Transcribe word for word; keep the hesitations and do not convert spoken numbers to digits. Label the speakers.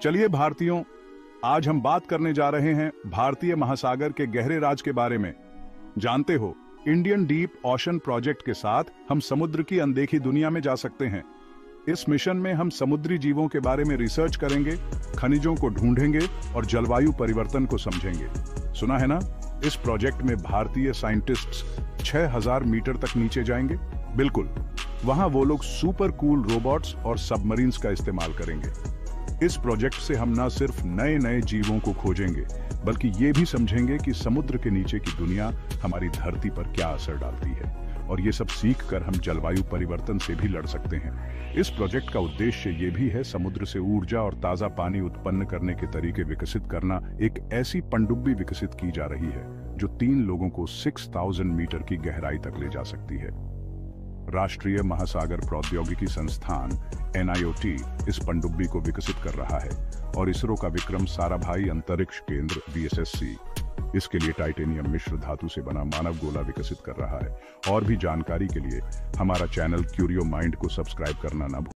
Speaker 1: चलिए भारतीयों, आज हम बात करने जा रहे हैं भारतीय महासागर के गहरे राज के बारे में। जानते हो, इंडियन डीप ओशन प्रोजेक्ट के साथ हम समुद्र की अनदेखी दुनिया में जा सकते हैं। इस मिशन में हम समुद्री जीवों के बारे में रिसर्च करेंगे, खनिजों को ढूंढेंगे और जलवायु परिवर्तन को समझेंगे। सुना है ना, इस प्रोजेक्ट में भारतीय साइंटिस्ट्स छह हज़ार मीटर तक नीचे जाएंगे। बिल्कुल, वहां वो लोग सुपर कूल रोबोट्स और सबमरीन्स का इस्तेमाल करेंगे। इस प्रोजेक्ट से हम न सिर्फ नए नए जीवों को खोजेंगे, बल्कि ये भी समझेंगे कि समुद्र के नीचे की दुनिया हमारी धरती पर क्या असर डालती है, और ये सब सीख कर हम जलवायु परिवर्तन से भी लड़ सकते हैं। इस प्रोजेक्ट का उद्देश्य ये भी है समुद्र से ऊर्जा और ताजा पानी उत्पन्न करने के तरीके विकसित करना। एक ऐसी पनडुब्बी विकसित की जा रही है जो तीन लोगों को सिक्स थाउजेंड मीटर की गहराई तक ले जा सकती है। राष्ट्रीय महासागर प्रौद्योगिकी संस्थान एन आई ओ टी इस पनडुब्बी को विकसित कर रहा है, और इसरो का विक्रम साराभाई अंतरिक्ष केंद्र वी एस एस सी इसके लिए टाइटेनियम मिश्र धातु से बना मानव गोला विकसित कर रहा है। और भी जानकारी के लिए हमारा चैनल क्यूरियो माइंड को सब्सक्राइब करना ना भूलें।